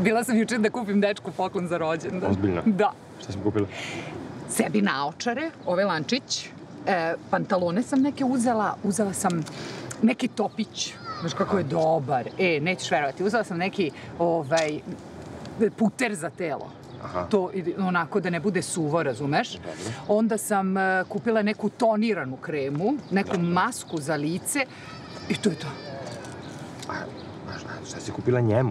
Bila sam jučer da kupim dečku poklon za rođendan. Ozbiljno? Da. Šta si kupila? Sebi naočare, ovaj lančić, pantalone sam neke uzela sam neki topić, znaš kako je dobar, nećeš verovati, uzela sam neki puter za telo. To onako da ne bude suvo, razumeš? Onda sam kupila neku toniranu kremu, neku masku za lice i to je to. Šta si kupila njemu?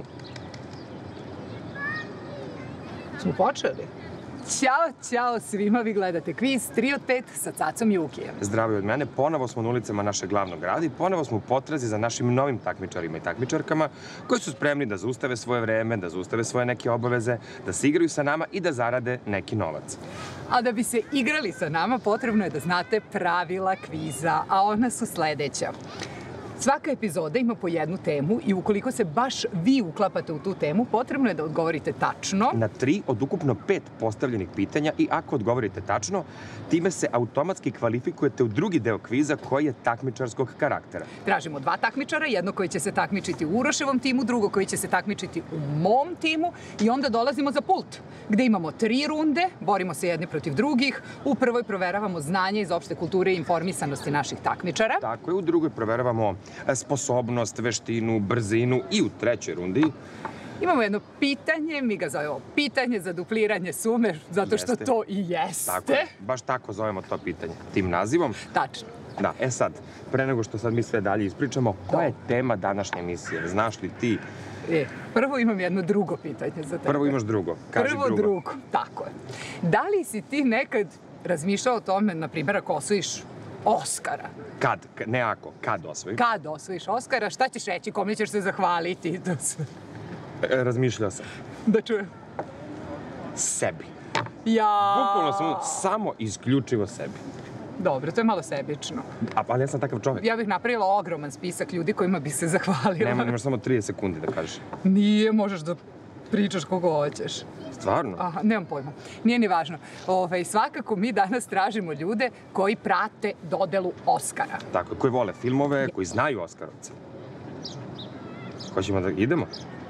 Smo počeli? Ćao svima, vi gledate kviz 3 od 5 sa Cacom i Ukijem. Zdravo od mene, ponovo smo na ulicama našeg glavnog grada i ponovo smo u potrazi za našim novim takmičarima i takmičarkama koji su spremni da zaustave svoje vreme, da zaustave svoje neke obaveze, da se igraju sa nama i da zarade neki novac. A da bi se igrali sa nama, potrebno je da znate pravila kviza, a ona su sledeća. Svaka epizoda ima po jednu temu i ukoliko se baš vi uklapate u tu temu, potrebno je da odgovorite tačno. Na 3 od ukupno 5 postavljenih pitanja i ako odgovorite tačno, time se automatski kvalifikujete u drugi deo kviza koji je takmičarskog karaktera. Tražimo 2 takmičara, jedno koji će se takmičiti u Uroševom timu, drugo koji će se takmičiti u mom timu i onda dolazimo za pult, gde imamo 3 runde, borimo se jedni protiv drugih, u prvoj proveravamo znanje iz opšte kulture i informisanosti naših takmičara. Tako je, u drugoj proveravamo sposobnost, veštinu, brzinu i u trećoj rundi imamo jedno pitanje, mi ga zovemo pitanje za dupliranje sume, zato što to i jeste. Tako je, baš tako zovemo to pitanje, tim nazivom. Tačno. Da, sad, pre nego što sad mi sve dalje ispričamo, koja je tema današnje emisije? Znaš li ti? Prvo imam jedno drugo pitanje za tebe. Prvo imaš drugo, kaži drugo. Prvo drugo, tako je. Da li si ti nekad razmišljao o tome, na primjer, ako osvojiš Oskara? Kad? Ne ako, kad osvojiš? Kad osvojiš Oskara, šta ćeš reći, kome ćeš se zahvaliti? Razmišljao sam. Da čujem. Sebi. Ja. Bukvalno sam samo isključivo sebi. Dobro, to je malo sebično. Ali ja sam takav čovjek. Ja bih napravila ogroman spisak ljudi kojima bi se zahvalila. Nemaš samo 30 sekundi da kažeš. Nije, možeš da pričaš kogo hoćeš. Stvarno? Aha, nemam pojma. Nije ni važno. Svakako mi danas tražimo ljude koji prate dodelu Oskara. Tako, koji vole filmove, koji znaju Oskarovce. Hoćemo da idemo?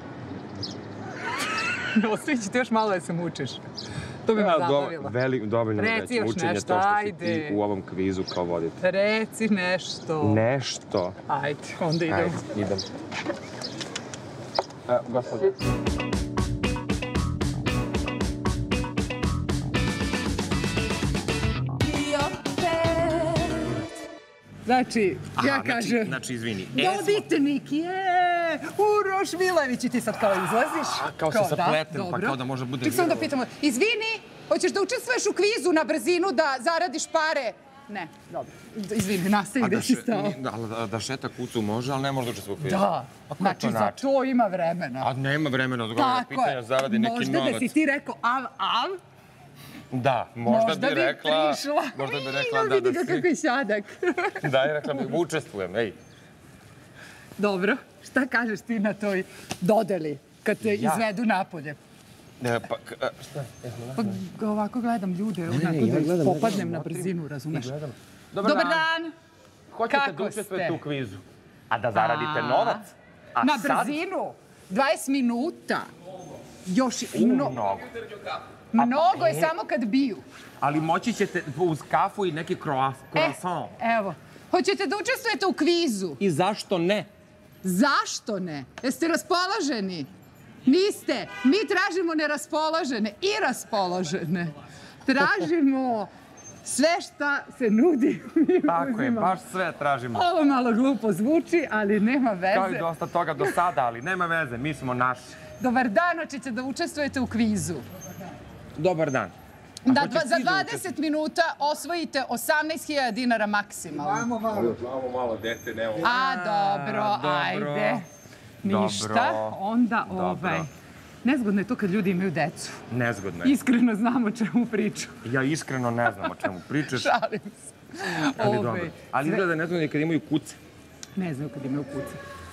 Ostavit ću ti još malo da se mučiš. To bi me zabavilo. Dovoljno već mučenje to što si ti u ovom kvizu kao vodite. Reci nešto. Nešto? Ajde, onda idemo. Ajde, idemo. Gospodin. Znači, ja kažem... Znači, izvini. Dobitnik je Uroš Milević i ti sad kao izlaziš. Kao se sapletem, pa kao da može bude... Ček sam da pitamo, izvini, hoćeš da učestvuješ u kvizu na brzinu da zaradiš pare? Ne, dobro. Izvini, nastavi gde si stao. Da šeta kucu može, ali ne može da učestvuje u kvizu. Da, znači za to ima vremena. A nema vremena, odgovara pitanja, zaradi neki novac. Možda da si ti rekao av, da, možda bi rekla... Možda bi rekla da si... Vidi ga kako je šadak. Da, je rekla bi, učestvujem, ej. Dobro, šta kažeš ti na toj dodeli, kad te izvedu napolje? Šta? Pa ovako gledam ljude, onako da popadnem na brzinu, razumeš? Dobar dan! Hoćete da učestvujete u kvizu, a da zaradite novac? Na brzinu? 20 minuta? Još mnogo. Mnogo je samo kad biju. Ali moći ćete uz kafu i neki croissant. Evo, hoćete da učestvujete u kvizu? I zašto ne? Zašto ne? Jeste raspoloženi? Niste. Mi tražimo neraspoložene i raspoložene. Tražimo sve šta se nudi. Tako je, baš sve tražimo. Ovo malo glupo zvuči, ali nema veze. Kao i dosta toga do sada, ali nema veze, mi smo naši. Dobar dan, hoćete da učestvujete u kvizu. Dobar dan. Da za 20 minuta osvojite 18.000 dinara maksimalno. Znamo malo, dete, ne ovo. Dobro, ajde. Ništa, onda nezgodno je to kad ljudi imaju decu. Nezgodno je. Iskreno znam o čemu pričam. Ja iskreno ne znam o čemu pričaš. Šalim se. Ali dobro. Ali izgleda nezgodno je kad imaju kuce. Ne znaju kad imaju kuce.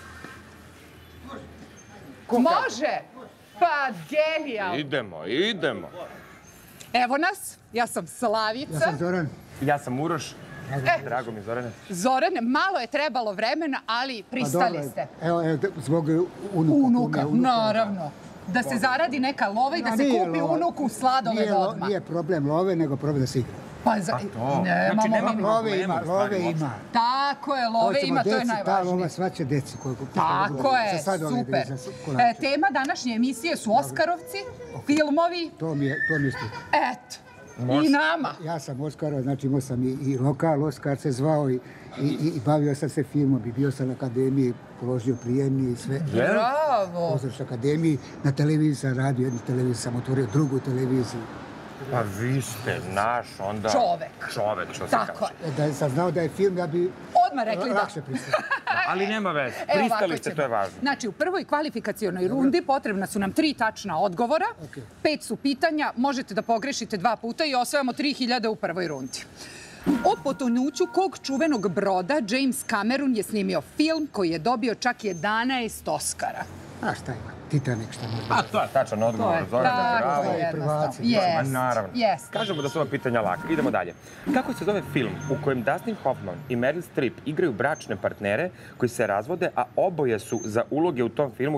Može! Pa genijalno. Idemo. Evo nas, ja sam Slavica. Ja sam Zoran. Ja sam Uroš. Drago mi, Zorane. Zorane, malo je trebalo vremena, ali pristali ste. Evo, zbog unuka. Naravno. da se zaradi neka lova i da se kupi unuku sladoled odmah. Nije problem love, nego problem da se igra. Pa nemamo Love ima. Tako je, love ima, to je najvažnije. Ta lova svaće deci. Tako je, super. Tema današnje emisije su Oskarovci, filmovi. To mi je struka. Eto, i nama. Ja sam Oskarov, znači imao sam i lokal, Oskar se zvao i bavio sam se filmom, i bio sam na akademiji, položio prijemni i sve. Bravo! Pozdrav akademiji, na televiziji sam radio, jednu televiziju sam otvorio, drugu televiziju. Pa vi ste naš onda... Čovek, što se kaže. Da sam znao da je film, ja bi odmah rekli da. Lakše pristali. Ali nema veze, pristali ste, to je važno. Znači, u prvoj kvalifikacionoj rundi potrebna su nam 3 tačna odgovora, 5 su pitanja, možete da pogrešite 2 puta i osvajamo 3000 u prvoj rundi. O potonuću kog čuvenog broda James Cameron je snimio film koji je dobio čak 11 Oscara. A šta ima? Titanic, šta može? A to je tačan odgovor, Zorane, bravo. Naravno. Kažemo da su ova pitanja laka. Idemo dalje. Kako se zove film u kojem Dustin Hoffman i Meryl Streep igraju bračne partnere koji se razvode, a oboje su za uloge u tom filmu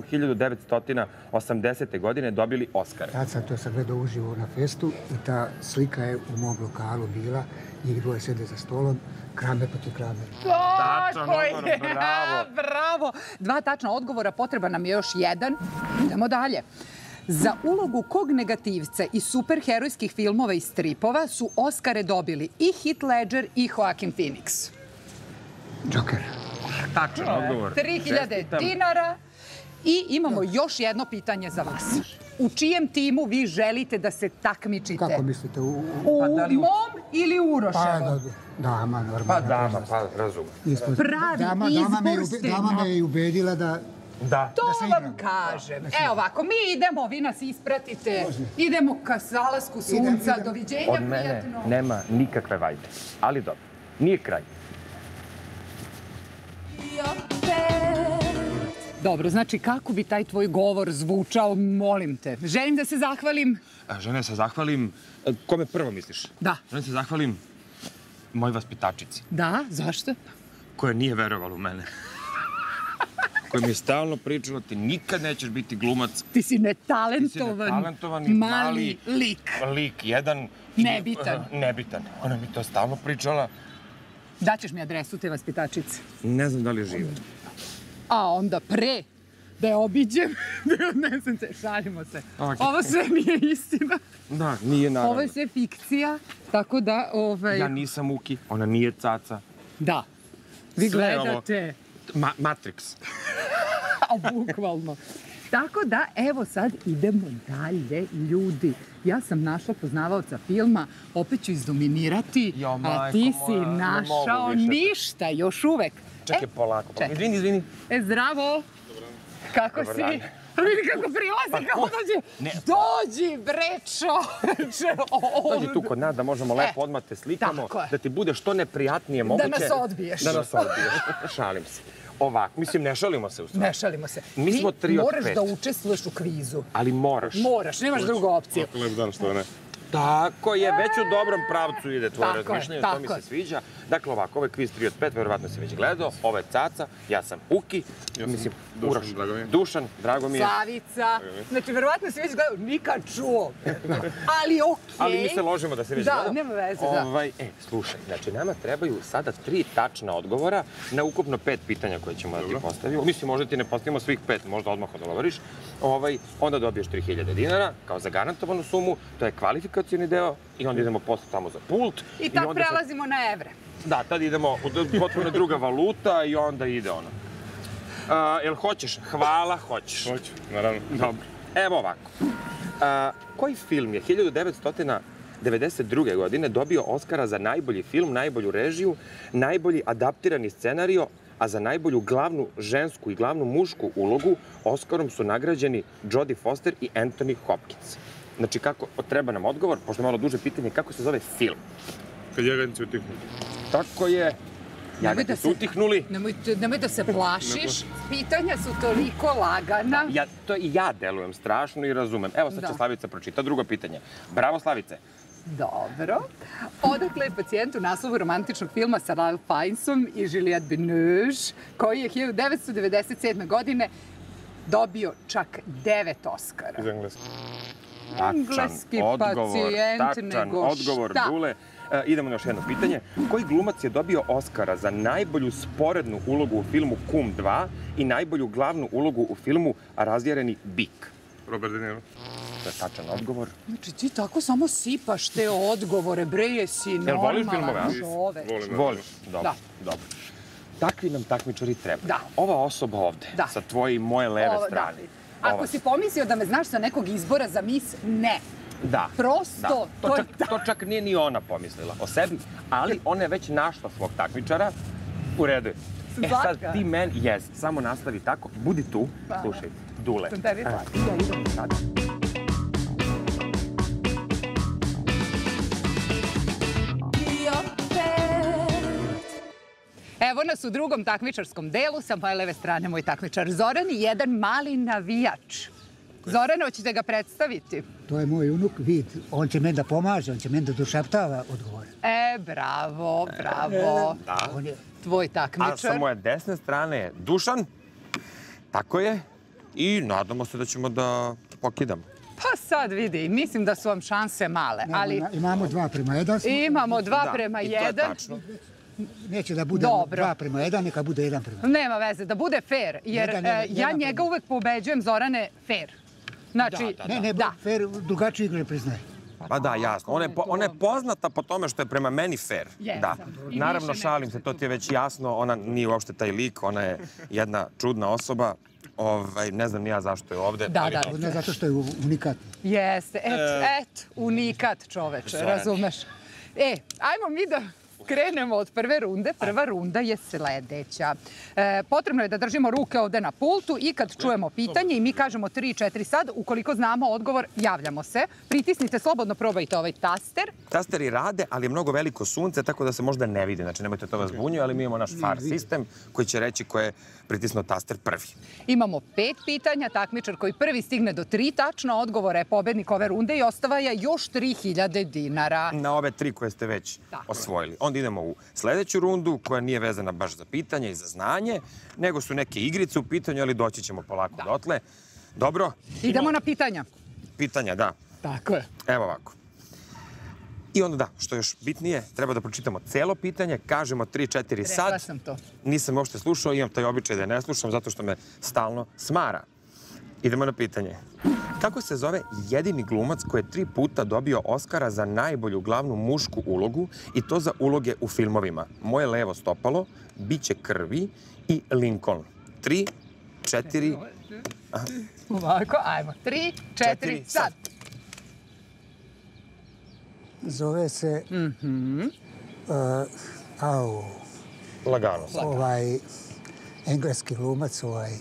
1980. godine dobili Oscara? Tad sam to gledao uživo na festu i ta slika je u mom lokalu bila. Njih dvoje sede za stolom, Kramer protiv Kramer. Tako je, bravo. 2 tačna odgovora, potreba nam je još 1. Idemo dalje. Za ulogu kog negativca iz superherojskih filmova i stripova su Oscare dobili i Heath Ledger i Joaquin Phoenix? Joker. Tačan odgovor. 3000 dinara. I imamo još jedno pitanje za vas. U čijem timu vi želite da se takmičite? Kako mislite? U mom ili u Uroševom? Dama, normalno. Pa dama, pa razumem. Pravi izbor ste. Dama me je ubedila da... To vam kažem. Evo ovako, mi idemo, vi nas ispratite. Idemo ka zalasku sunca. Doviđenja, od mene nema nikakve vajde. Ali dobro, nije kraj. Dobro, znači kako bi taj tvoj govor zvučao, molim te. Želim da se zahvalim. Želim da se zahvalim... Kome prvo misliš? Da. Želim da se zahvalim moj vaspitačici. Da? Zašto? Koja nije verovala u mene. Koja mi je stalno pričala, ti nikad nećeš biti glumac. Ti si netalentovan, mali lik. Lik, jedan... Nebitan. Ona mi to stalno pričala. Daćeš mi adresu te vaspitačice? Ne znam da li je živa. A onda pre da je obiđem, da je odnesem se, šalimo se. Ovo sve nije istina. Da, nije naravno. Ovo je sve fikcija, tako da... Ja nisam Uki, ona nije Caca. Da, vi gledate... Matrix. A bukvalno. Tako da, evo sad idemo dalje, ljudi. Ja sam našla poznavaoca filma, opet ću izdominirati, a ti si našao ništa, još uvek. Čekaj, polako. Izvini. Zdravo. Kako si? Vidi kako prilazi, kako dođe. Dođi, bre, čoveče. Dođi tu kod nas da možemo lepo odmah te slikamo, da ti bude što neprijatnije moguće. Da nas odbiješ. Šalim se. Ovako, mislim, ne šalimo se u stvari. Ne šalimo se. Mi smo 3 od 5. Moraš da učestvuješ u kvizu. Ali moraš. Moraš, nemaš drugu opciju. Lep dan, što ne. Tako je, već u dobrom pravcu ide tvoje razmišljanje, to mi se sviđa. Dakle, ovako, ovo je kviz 3 od 5, verovatno si već gledao. Ovo je Caca, ja sam Uki. Mislim, Dušan, drago mi je. Slavica. Znači, verovatno si već gledao, nikad čuo. Ali okej. Ali mi se ložimo da se već gledao. Da, nema veze, da. Slušaj, znači, nama trebaju sada 3 tačna odgovora na ukupno 5 pitanja koje ćemo da ti postavimo. Mislim, možda ti ne postavimo svih 5, možda odmah odgovoriš. Onda dobiješ 3000 dinara, kao zagarantovanu sumu, to je kvalifikacioni deo i onda idemo posle tamo za pult. I tad prelazimo na evre. Da, tad idemo, potpuno druga valuta i onda ide ono. Jel hoćeš? Hvala, hoćeš. Hoću, naravno. Dobro. Evo ovako. Koji film je 1992. godine dobio Oskara za najbolji film, najbolju režiju, najbolji adaptirani scenario, a za najbolju glavnu žensku i glavnu mušku ulogu Oskarom su nagrađeni Jodie Foster i Anthony Hopkins? Znači, kako, treba nam odgovor, pošto je malo duže pitanje, kako se zove film? Kad jaganci utihnu. Tako je. Jaganci su utihnuli. Nemoj da se plašiš. Pitanja su toliko lagana. To i ja delujem strašno i razumem. Evo sad će Slavica pročita drugo pitanje. Bravo, Slavice. Dobro. Odakle je pacijent u naslovu romantičnog filma sa Ralph Fiennesom i Juliette Binoche, koji je 1997. godine dobio čak 9 Oskara. Iz Engleske. Engleski pacijent nego odgovor, šta? Dule. Idemo na još jedno pitanje. Koji glumac je dobio Oskara za najbolju sporednu ulogu u filmu Kum 2 i najbolju glavnu ulogu u filmu Razjareni bik? Robert De Niro. To je tačan odgovor. Znači ti tako samo sipaš te odgovore, bre, jesi Jel voliš filmove, normalan a? čovek. Volim. Voliš? Dobro, Da. dobro. Takvi nam takmičari treba. Da. Ova osoba ovde, Da. sa tvoje i moje leve Ovo, strane. da. Ako Ova- si pomislio da me znaš sa nekog izbora za mis, ne. Da. Prosto, Da. to je To čak nije ni ona pomislila o sebi, ali ona je već našla svog takmičara. U redu je. Sad Svaka. ti meni, samo nastavi tako, budi tu, Pa. slušaj, Dule. Sam tebi hvala. Ja idem sad. Evo nas u drugom takmičarskom delu, sa moje leve strane moj takmičar Zoran i jedan mali navijač. Zorane, hoćete ga predstaviti? To je moj unuk Vid. On će meni da pomaže, on će meni da došaptava odgovore. Bravo, bravo. Da. On je Tvoj A sa takmičar. moje desne strane je Dušan. Tako je. I nadamo se da ćemo da pokidamo. Pa sad vidi, mislim da su vam šanse male, ali Imamo 2:1 smo. imamo 2 Da, prema i to je 1. tačno. Neće da bude Dobro. 2:1, neka bude 1:1. Nema veze, da bude fair, jer Jedan ja prema- njega uvek pobeđujem, Zorane, fair. Znači, Ne, da. fair, drugačiju igru ne priznaje. Pa da, jasno. Ona je poznata po tome što je prema meni fair. Jesam. Da. I Naravno, više šalim se, to ti je već jasno. Ona nije uopšte taj lik, ona je jedna čudna osoba. Ne znam ni ja zašto je ovde. Da, ali da. dobro. Ne zato što je unikat. Jeste, unikat čoveče, Zorane. razumeš? Ajmo mi da krenemo od prve runde. Prva runda je sledeća. Potrebno je da držimo ruke ovde na pultu i kad čujemo pitanje i mi kažemo 3, 4 sad, ukoliko znamo odgovor, javljamo se. Pritisnite, slobodno probajte ovaj taster. Tasteri rade, ali je mnogo veliko sunce, tako da se možda ne vidi. Znači, nemojte to vas zbunjuje, ali mi imamo naš far sistem koji će reći ko je pritisnuo taster prvi. Imamo 5 pitanja, takmičar koji prvi stigne do 3 tačna odgovora je pobednik ove runde i ostavaja još 3000 dinara. Na ove 3 koje ste već Tako je. osvojili. Onda idemo u sledeću rundu koja nije vezana baš za pitanje i za znanje, nego su neke igrice u pitanju, ali doći ćemo polako dotle. Dobro, Idemo na pitanja. pitanja, da. Tako je. Evo ovako. I onda da, što je još bitnije, treba da pročitamo celo pitanje, kažemo 3, 4 sad. Rekla sam to. Nisam uopšte slušao, imam taj običaj da je ne slušam zato što me stalno smara. Idemo na pitanje. Kako se zove jedini glumac koji je 3 puta dobio Oskara za najbolju glavnu mušku ulogu i to za uloge u filmovima Moje levo stopalo, Biće krvi i Lincoln? 3, 4... Ovako, ajmo. 3, 4, sad. Zove se... Lagano. engleski glumac,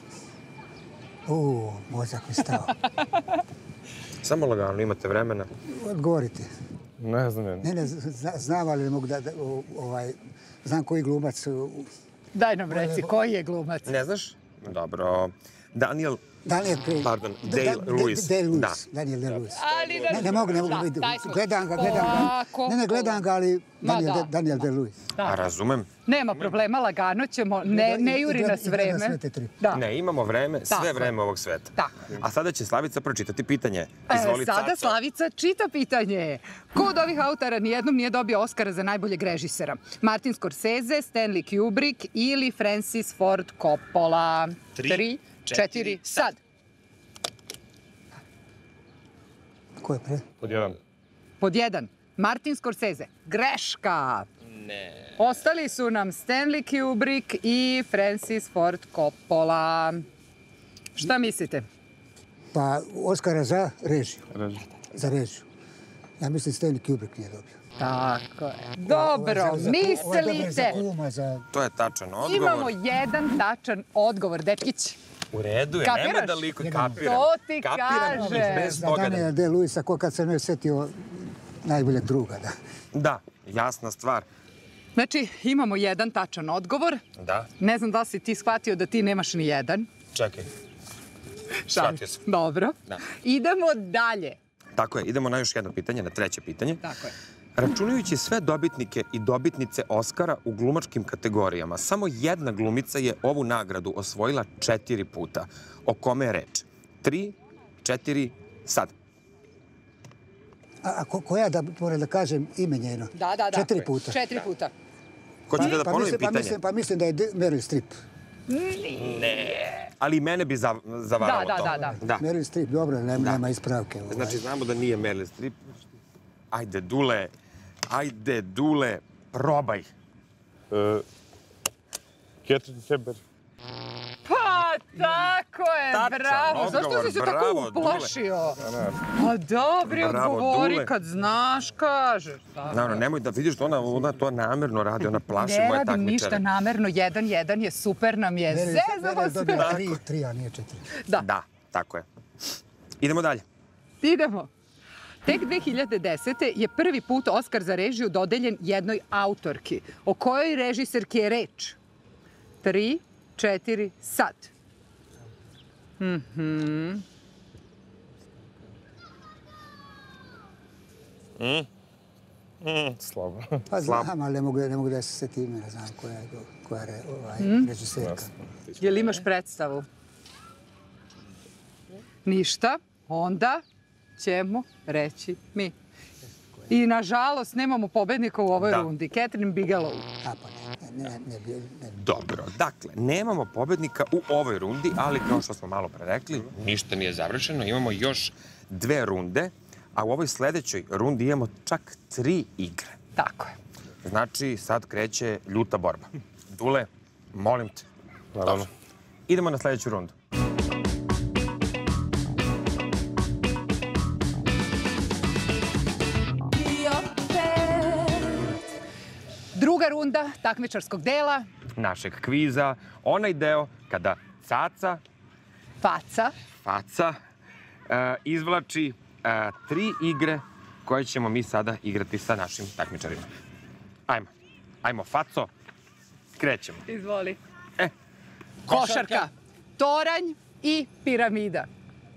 mozak mi stao. Samo lagano, imate vremena. Odgovorite. Ne znam. Ne, znam, ali ne mogu znam koji glumac. Daj nam reci, koji je glumac? Ne znaš? Dobro. Daniel Day-Lewis. Da. Daniel Day-Lewis. Ali Ne mogu. Da, daj smo. Gledam ga. Ovako. Gledam ga, ali Ma da. Daniel Day-Lewis. A razumem. Nema problema, lagano ćemo, ne juri nas I gleda vreme. sve te 3. Da. Ne, imamo vreme, Tako sve je. vreme ovog sveta. Tako. A sada će Slavica pročitati pitanje. Izvoli, Sada Caco. Slavica čita pitanje. Ko od ovih autora nijednom nije dobio Oskara za najboljeg režisera? Martin Scorsese, Stanley Kubrick ili Francis Ford Coppola? 3, 4, sad. Ko je pre? Pod 1. Pod 1. Martin Scorsese. Greška. Ne. Ostali su nam Stanley Kubrick i Francis Ford Coppola. Šta mislite? Pa Oskara za režiju. Reži. Za režiju. Ja mislim Stanley Kubrick nije dobio. Tako je. Dobro, mislite. Za kuma, za... To je tačan odgovor. Imamo jedan tačan odgovor, dečkić. U redu je, Kapiraš? nemoj da liku, kapiram. To ti Kapiram, ali kažem. bez Za toga da... Daniela Day-Lewisa, ko kad se ne setio najboljeg druga, da. Da, jasna stvar. Znači, imamo jedan tačan odgovor. Da, Ne znam da li si ti shvatio da ti nemaš ni jedan. čekaj. Shvatio sam. Dobro. Da. Idemo dalje. Tako je, idemo na još jedno pitanje, na treće pitanje. Tako je. Računajući sve dobitnike i dobitnice Oskara u glumačkim kategorijama, samo jedna glumica je ovu nagradu osvojila 4 puta. O kome je reč? 3, 4, sad. A koja, da moram da kažem ime njeno? Da. 4 puta. 4 puta. Hoćete da ponovim pitanje? Mislim da je Meryl Streep. Ali i mene bi zavaralo to. Da. Meryl Streep, dobro, nema ispravke. Znači, znamo da nije Meryl Streep. Ajde, Dule, probaj. Catherine Hepburn. Pa, tako je, Tačan bravo. Zašto odgovor, si se bravo, tako uplašio? Pa dobri, Bravo, odgovori Dule. kad znaš, kažeš. Naravno, nemoj da vidiš, ona to namerno radi, ona plaši moje Ne takmičare. radim ništa namerno, 1-1 je super nam je. Zezamo Meryl se. dobila 3, a nije 4. Da, tako je. Idemo dalje. Idemo. Tek 2010. je prvi put Oskar za režiju dodeljen jednoj autorki. O kojoj režiserki je reč? 3, 4, sad. Slabo. Pa znam, ali ne mogu da se setim, ne znam koja je režiserka. Je li imaš predstavu? Ništa. Onda ćemo reći mi. I nažalost nemamo pobednika u ovoj rundi. Catherine Bigelow. A pa ne. Dobro, dakle, nemamo pobednika u ovoj rundi, ali kao što smo malo pre rekli, ništa nije završeno. Imamo još 2 runde, a u ovoj sledećoj rundi imamo čak 3 igre. Tako je. Znači, sad kreće ljuta borba. Dule, molim te. Naravno. Dobro. Idemo na sledeću rundu. Druga runda takmičarskog dela. Našeg kviza, onaj deo kada faca, izvlači 3 igre koje ćemo mi sada igrati sa našim takmičarima. Ajmo, faco, krećemo. Izvoli. Košarka, toranj i piramida.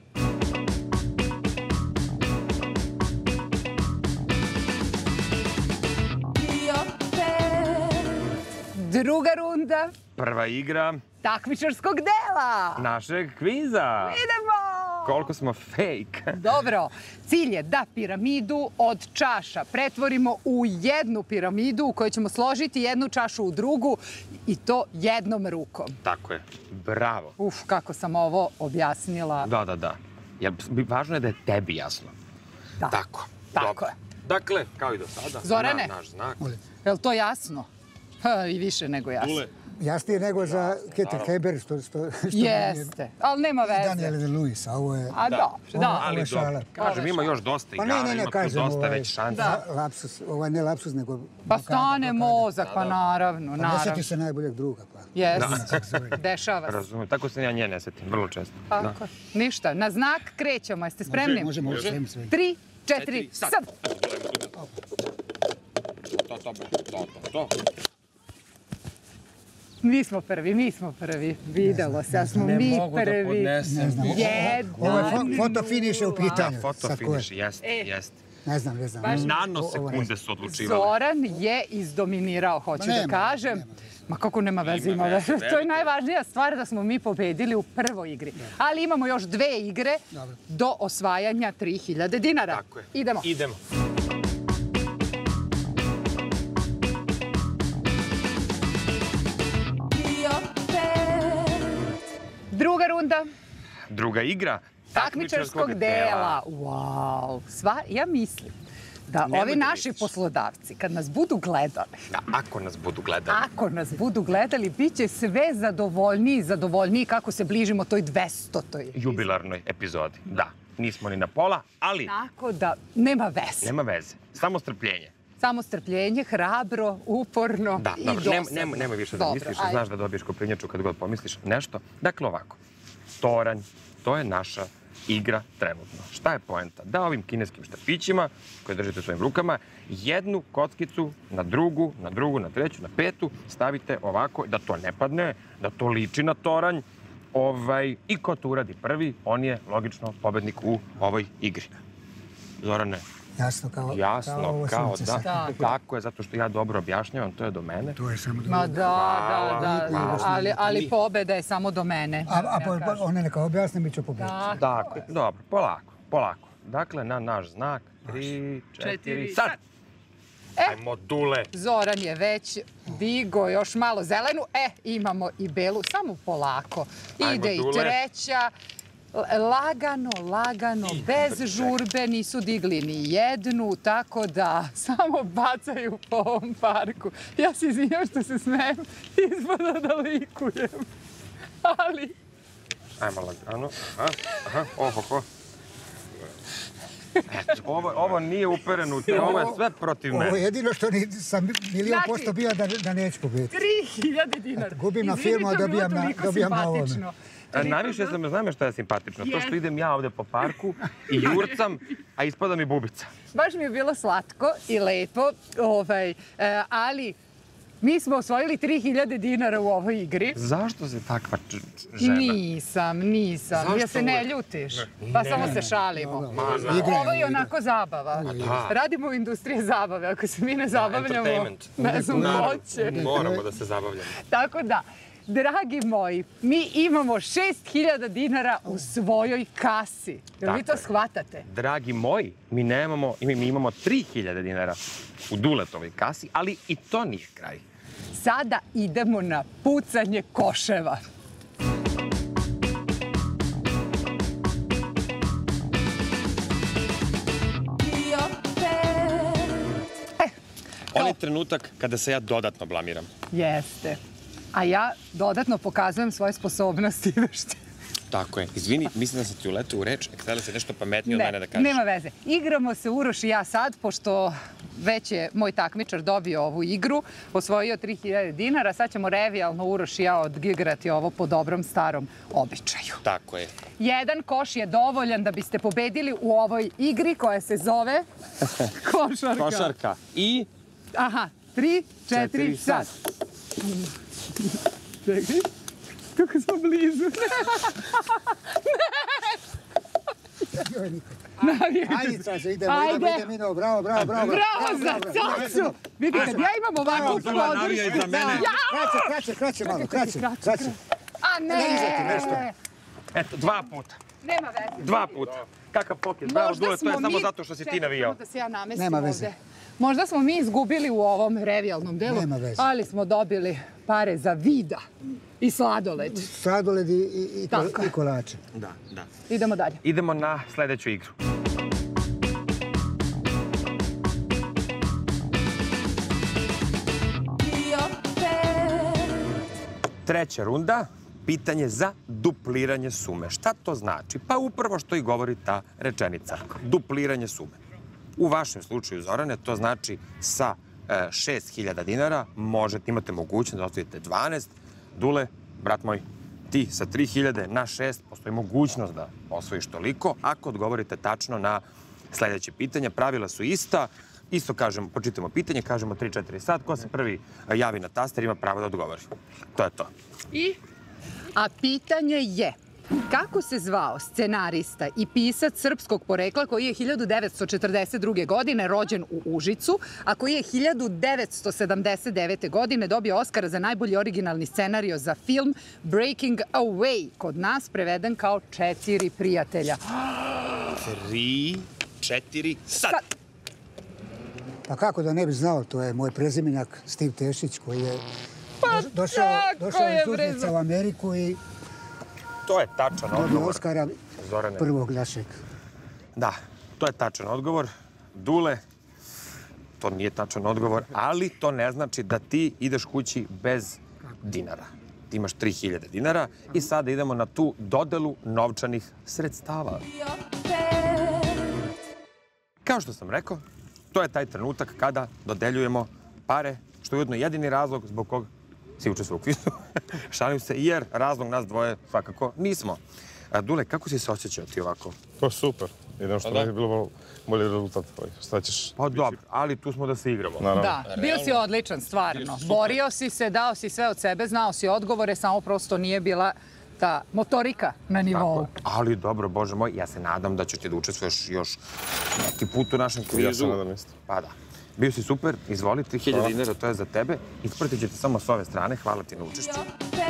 Druga runda. Prva igra Takmičarskog dela. našeg kviza. Idemo! Koliko smo fake. Dobro. Cilj je da piramidu od čaša pretvorimo u jednu piramidu u kojoj ćemo složiti jednu čašu u drugu i to jednom rukom. Tako je. Bravo. Kako sam ovo objasnila. Da. Važno je da je tebi jasno. Da. Tako Tako je. Dakle, kao i do sada, Zorane. naš znak. Je li to jasno? I više nego jasno. Dule. Jasnije nego za Catherine Hepburn, što Jeste, ali nema veze. Daniel De-Lewis, a ovo je... A dobro, da. Ali dobro, kažem, ima još dosta Pa igara, ne, ima tu kažem, dosta već šansa. Lapsus, ne lapsus, nego... Pa stane mozak, pa naravno, Pa ne naravno. sjeti se najboljeg druga, pa... Jeste, dešava se. Razumijem, tako se ja nje ne setim, vrlo često. Tako je. Ništa, na znak krećemo, jeste spremni? Možemo sve. 3, 4, sad! To. Mi smo prvi, videlo se, a smo mi prvi. Ne znam, ovo je fotofiniš je u pitanju. Fotofiniš, jest. Ne znam. Nanosekunde su odlučivale. Zoran je izdominirao, hoću da kažem. Ma kako nema veze, ima veze. To je najvažnija stvar da smo mi pobedili u prvoj igri. Ali imamo još 2 igre do osvajanja 3000 dinara. Tako je. Idemo. Druga runda. Druga igra Takmičarskog dela. Wow. Ja mislim da ovi naši poslodavci, kad nas budu gledali, Ako nas budu gledali, bit će sve zadovoljniji kako se bližimo toj 200-toj. Jubilarnoj epizodi. Da, nismo ni na pola, ali... Tako da nema veze. Nema veze, samo strpljenje. Samo strpljenje, hrabro, uporno i dosadno. Nemoj više da misliš, znaš da dobiješ koprinjaču kad god pomisliš nešto. Dakle, ovako, toranj, to je naša igra trenutno. Šta je poenta? Da ovim kineskim štapićima, koje držite u svojim rukama, jednu kockicu na drugu, na treću, na petu, stavite ovako, da to ne padne, da to liči na toranj. I ko to uradi prvi, on je logično pobednik u ovoj igri. Zorane, Jasno, kao Jasno, ovo kao sunce da. sad. Tako je, zato što ja dobro objašnjavam, to je do mene. To je samo Ma drugo. da, ali pobeda je samo do mene. One neka objasne, mi ću pobediti. Dakle, dobro, polako. Dakle, na naš znak, 3, 4, sad! Ajmo, Dule. Zoran je već digo još malo zelenu. Imamo i belu, samo polako. Ide i treća. Lagano, bez žurbe, nisu digli ni jednu, tako da samo bacaju po ovom parku. Ja se izvinjam što se smijem, ispada da likujem. Ali... Ajmo lagano. Oho. Ovo nije uperen u te, ovo je sve protiv mene. Ovo je jedino što sam milion posto bio da neću pobediti. 3000 dinara. Gubim na filmu, a dobijam na ovome. Najviše znam šta je simpatično. To što idem ja ovde po parku i jurcam, a ispada mi bubica. Baš mi je bilo slatko i lepo, ali mi smo osvojili 3000 dinara u ovoj igri. Zašto si takva žena? Nisam. Ja se ne ljutiš. Pa samo se šalimo. Ovo je onako zabava. Radimo u industriji zabave. Ako se mi ne zabavljamo, ne znam ko će. Moramo da se zabavljamo. Tako da, dragi moji, mi imamo 6000 dinara u svojoj kasi. Jel vi to shvatate? Dragi moji, mi imamo 3000 dinara u Duletovoj kasi, ali i to nije kraj. Sada idemo na pucanje koševa. Onaj trenutak kada se ja dodatno blamiram. Jeste. A ja dodatno pokazujem svoje sposobnosti i veštine. Tako je. Izvini, mislim da sam ti uletao u reč. Htjela se nešto pametnije od mene da kažeš. Nema veze. Igramo se Uroš i ja sad, pošto već je moj takmičar dobio ovu igru, osvojio 3000 dinara. Sad ćemo revijalno Uroš i ja odigrati ovo po dobrom starom običaju. Tako je. Jedan koš je dovoljan da biste pobedili u ovoj igri koja se zove košarka. Košarka. I... Aha, 3, 4, sad. Čekaj, kako smo blizu. Ajde, Caco, idemo, bravo. Bravo za Cacu! Vidi, kad ja imam ovakvu podršku... Kraće malo, kraće. A ne! Eto, 2 puta. Nema veze. 2 puta. Kakav pokret, bravo, Dule, to je samo zato što si ti navijao. Da se ja namestim Nema ovde. veze. Možda smo mi izgubili u ovom revijalnom delu, ali smo dobili pare za vida i sladoled. Sladoled i kolače. Da. Idemo dalje. Idemo na sledeću igru. Treća runda, pitanje za dupliranje sume. Šta to znači? Pa upravo što i govori ta rečenica. Dupliranje sume. U vašem slučaju, Zorane, to znači sa 6000 dinara imate mogućnost da ostavite 12. Dule, brat moj, ti sa 3000 na 6 postoji mogućnost da osvojiš toliko. Ako odgovorite tačno na sledeće pitanje, pravila su ista. Isto kažemo, počitamo pitanje, kažemo 3, 4 sad. Ko se prvi javi na taster ima pravo da odgovori. To je to. A pitanje je... Kako se zvao scenarista i pisac srpskog porekla koji je 1942. godine rođen u Užicu, a koji je 1979. godine dobio Oskara za najbolji originalni scenario za film Breaking Away, kod nas preveden kao 4 prijatelja. 3, 4, sad! Pa kako da ne bi znao, to je moj prezimenak Steve Tešić koji je došao iz Užica u Ameriku i To je tačan odgovor. dobio Oskara prvog našeg. Da, to je tačan odgovor. Dule, to nije tačan odgovor, ali to ne znači da ti ideš kući bez dinara. Ti imaš 3000 dinara i sada idemo na tu dodelu novčanih sredstava. Kao što sam rekao, to je taj trenutak kada dodeljujemo pare, što je ujedno jedini razlog zbog kog si učestvovao u kvizu. Šalim se, jer razlog nas dvoje svakako nismo. Dule, kako si se osjećao ti ovako? Pa super. Jedino što ne bi bilo bolji rezultat. Šta ćeš? Pa dobro, ali tu smo da se igramo. Da, bio si odličan, stvarno. Borio si se, dao si sve od sebe, znao si odgovore, samo prosto nije bila ta motorika na nivou. Ali dobro, Bože moj, ja se nadam da ćeš ti da učestvuješ još neki put u našem kvizu. Ja se nadam isto. Pa da. Bio si super, izvoli, 3000 dinara, to je za tebe. Ispratit ćete samo s ove strane, hvala ti na učešću.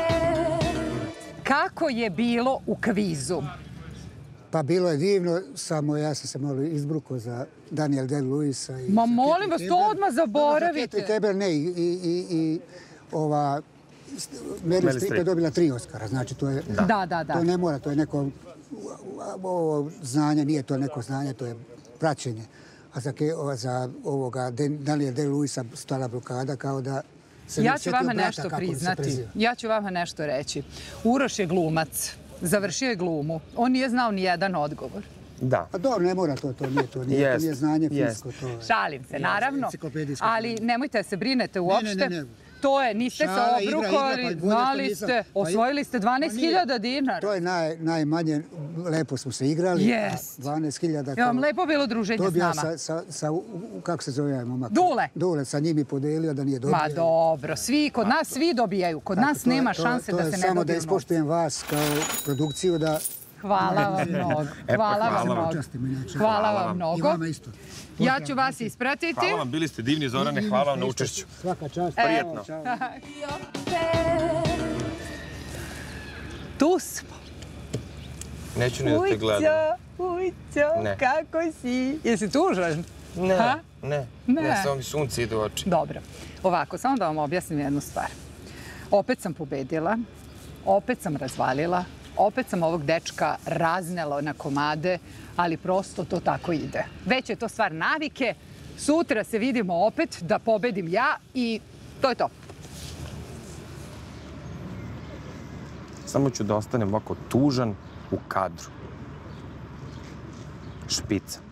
Kako je bilo u kvizu? Pa bilo je divno, samo ja sam se malo izbrukao za Daniel Day-Lewisa. Ma molim vas, to odmah zaboravite. I tebe ne, i ova... Meryl Streep je dobila 3 Oscara, znači to je... Da. To ne mora, to je neko ovo znanje, nije to neko znanje, to je praćenje. A za ovoga Daniel Day-Lewisa stala blokada kao da se Ja ću vama nešto priznati. Ja ću vama nešto reći. Uroš je glumac. Završio je glumu. On nije znao ni jedan odgovor. Da. A dobro, ne mora to nije znanje fizičko. Šalim se, naravno. Ali nemojte se brinete uopšte. Ne. To je, niste se obrukali, znali ste, osvojili ste 12.000 dinara. To je najmanje, lepo smo se igrali. 12.000. Je vam lepo bilo druženje s nama? To bi ja sa, kako se zove momak? Dule. Dule, sa njim i podelio da nije dobio. Ma dobro, kod nas svi dobijaju. Kod nas nema šanse da se ne dobiju. To je samo da ispoštujem vas kao produkciju da... Hvala vam mnogo. Hvala vam mnogo. I vama isto. Ja ću vas ispratiti. Hvala vam, bili ste divni, Zorane, hvala vam na učešću. Svaka čast. Prijetno. Tu smo. Neću ni da te gledam. Ujco, kako si? Jesi tužan? Ne, samo mi sunce ide u oči. Dobro. Ovako, samo da vam objasnim jednu stvar. Opet sam pobedila, opet sam razvalila, opet sam ovog dečka raznela na komade, ali prosto to tako ide. Već je to stvar navike. Sutra se vidimo opet da pobedim ja i to je to. Samo ću da ostanem ovako tužan u kadru. Špica.